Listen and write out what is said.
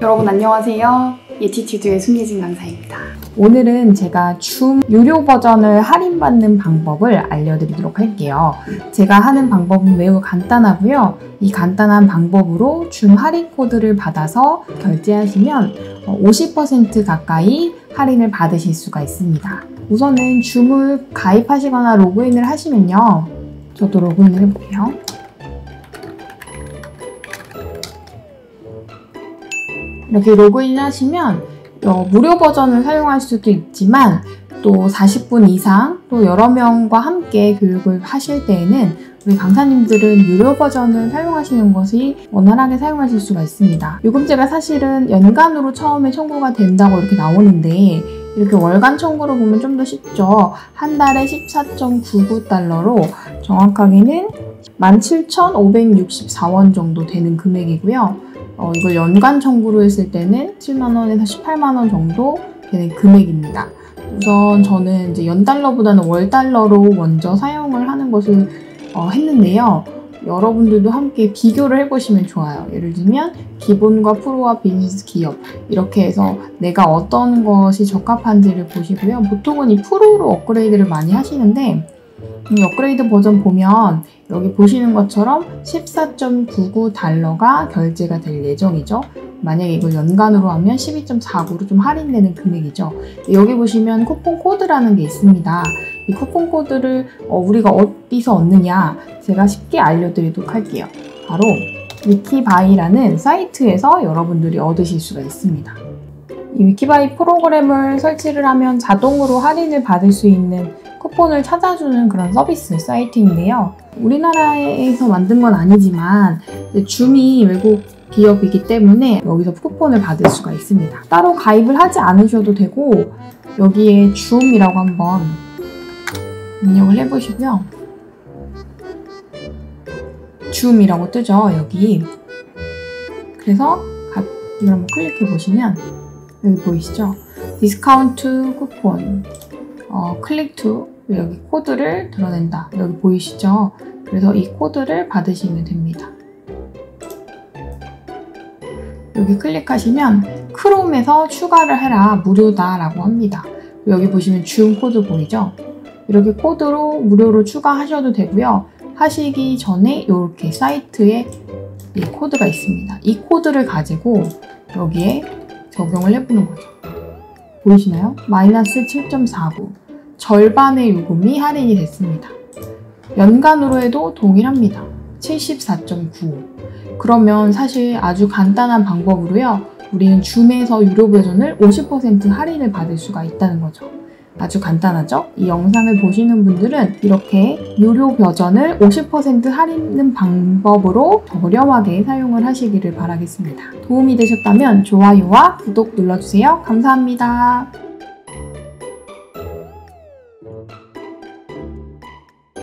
여러분 안녕하세요. 예티튜드의 손예진 강사입니다. 오늘은 제가 줌 유료 버전을 할인받는 방법을 알려드리도록 할게요. 제가 하는 방법은 매우 간단하고요. 이 간단한 방법으로 줌 할인 코드를 받아서 결제하시면 50% 가까이 할인을 받으실 수가 있습니다. 우선은 줌을 가입하시거나 로그인을 하시면요. 저도 로그인을 해볼게요. 이렇게 로그인 하시면 무료 버전을 사용할 수도 있지만 또 40분 이상 또 여러 명과 함께 교육을 하실 때에는 우리 강사님들은 유료 버전을 사용하시는 것이 원활하게 사용하실 수가 있습니다. 요금제가 사실은 연간으로 처음에 청구가 된다고 이렇게 나오는데 이렇게 월간 청구로 보면 좀 더 쉽죠. 한 달에 14.99달러로 정확하게는 17,564원 정도 되는 금액이고요. 이걸 연간 청구로 했을 때는 7만원에서 18만원 정도 되는 금액입니다. 우선 저는 이제 연달러보다는 월달러로 먼저 사용을 하는 것을 했는데요. 여러분들도 함께 비교를 해보시면 좋아요. 예를 들면 기본과 프로와 비즈니스 기업 이렇게 해서 내가 어떤 것이 적합한지를 보시고요. 보통은 이 프로로 업그레이드를 많이 하시는데 이 업그레이드 버전 보면 여기 보시는 것처럼 14.99달러가 결제가 될 예정이죠. 만약에 이걸 연간으로 하면 12.49로 좀 할인되는 금액이죠. 여기 보시면 쿠폰 코드라는 게 있습니다. 이 쿠폰 코드를 우리가 어디서 얻느냐 제가 쉽게 알려드리도록 할게요. 바로 위키바이라는 사이트에서 여러분들이 얻으실 수가 있습니다. 이 위키바이 프로그램을 설치를 하면 자동으로 할인을 받을 수 있는 쿠폰을 찾아주는 그런 서비스 사이트인데요. 우리나라에서 만든 건 아니지만 줌이 외국 기업이기 때문에 여기서 쿠폰을 받을 수가 있습니다. 따로 가입을 하지 않으셔도 되고 여기에 줌이라고 한번 입력을 해보시고요. 줌이라고 뜨죠, 여기. 그래서 이걸 한번 클릭해 보시면 여기 보이시죠? 디스카운트 쿠폰, 클릭 투 여기 코드를 드러낸다. 여기 보이시죠? 그래서 이 코드를 받으시면 됩니다. 여기 클릭하시면 크롬에서 추가를 해라 무료다 라고 합니다. 여기 보시면 줌 코드 보이죠? 이렇게 코드로 무료로 추가하셔도 되고요. 하시기 전에 이렇게 사이트에 이 코드가 있습니다. 이 코드를 가지고 여기에 적용을 해보는 거죠. 보이시나요? 마이너스 7.49 절반의 요금이 할인이 됐습니다. 연간으로 해도 동일합니다. 74.95 그러면 사실 아주 간단한 방법으로요. 우리는 줌에서 유료 버전을 50% 할인을 받을 수가 있다는 거죠. 아주 간단하죠? 이 영상을 보시는 분들은 이렇게 유료 버전을 50% 할인하는 방법으로 저렴하게 사용을 하시기를 바라겠습니다. 도움이 되셨다면 좋아요와 구독 눌러주세요. 감사합니다.